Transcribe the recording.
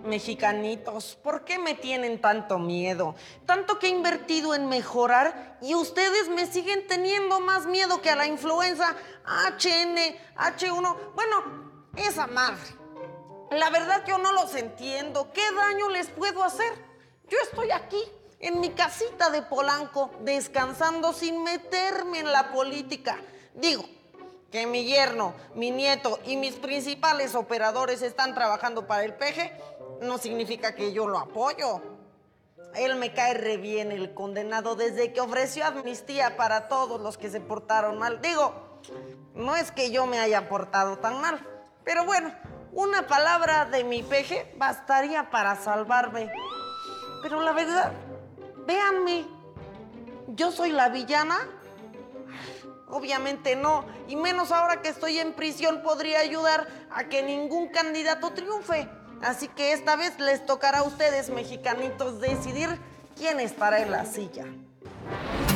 Mexicanitos, ¿por qué me tienen tanto miedo? Tanto que he invertido en mejorar y ustedes me siguen teniendo más miedo que a la influenza HN H1. Bueno, esa madre. La verdad yo no los entiendo. ¿Qué daño les puedo hacer? Yo estoy aquí, en mi casita de Polanco, descansando sin meterme en la política. Digo, que mi yerno, mi nieto y mis principales operadores están trabajando para el peje, no significa que yo lo apoyo. Él me cae re bien, el condenado, desde que ofreció amnistía para todos los que se portaron mal. Digo, no es que yo me haya portado tan mal, pero bueno, una palabra de mi peje bastaría para salvarme. Pero la verdad, véanme, ¿yo soy la villana? Obviamente no, y menos ahora que estoy en prisión podría ayudar a que ningún candidato triunfe. Así que esta vez les tocará a ustedes, mexicanitos, decidir quién estará en la silla.